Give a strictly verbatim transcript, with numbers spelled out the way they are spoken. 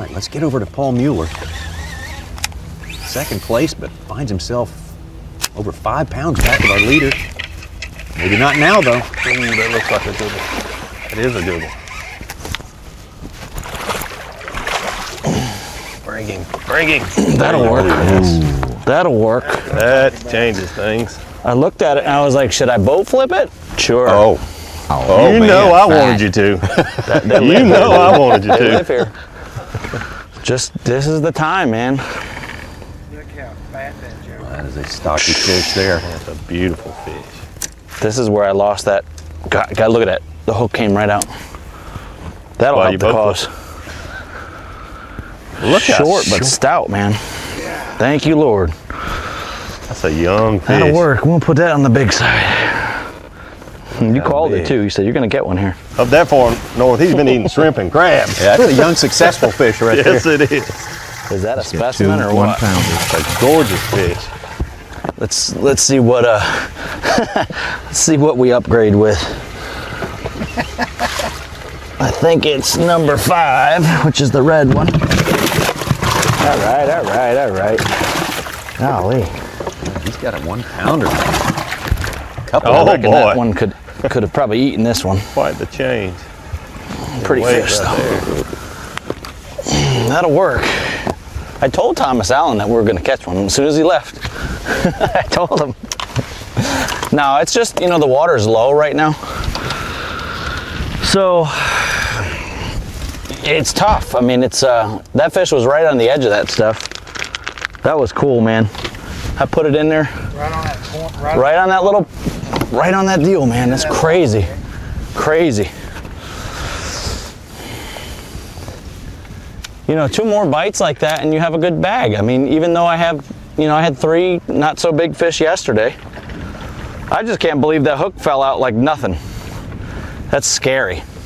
right, let's get over to Paul Mueller. Second place, but finds himself over five pounds back of our leader. Maybe not now, though. Ooh, that looks like a good one. It is a good one. Bring him, bring him. That'll work. That'll work. That changes things. I looked at it and I was like, should I boat flip it? Sure. Oh, Oh, you man. know I wanted you to. That- that You live know here. I wanted you They live to. here. Just, this is the time, man. Look how fat that joke. That is a stocky fish there. That's a beautiful fish. This is where I lost that. God, God, look at that. The hook came right out. That'll Why, help you the boat cause. Look how Short, but short. stout, man. Thank you, Lord. That's a young fish. That'll work. We'll put that on the big side. And you How called big. it too. You said you're gonna get one here. Up that far north, he's been eating shrimp and crabs. Yeah, that's a young, successful fish right Yes, there. it is. Is that a Two specimen or one what? pounders. A gorgeous fish. Let's let's see what uh let's see what we upgrade with. I think it's number five, which is the red one. All right, all right, all right. Golly. He's got a one pounder. Couple Oh, of I reckon boy. that one could could have probably eaten this one. Quite the change. Pretty Weight fish right though. there. That'll work. I told Thomas Allen that we were gonna catch one as soon as he left. I told him. No, it's just, you know, the water's low right now. So it's tough. I mean, it's uh that fish was right on the edge of that stuff. That was cool, man. I put it in there Right on that point, right, right on that little right on that deal, man. That's crazy. Crazy. You know, two more bites like that and you have a good bag. I mean, even though I have, you know, I had three not so big fish yesterday, I just can't believe that hook fell out like nothing. That's scary.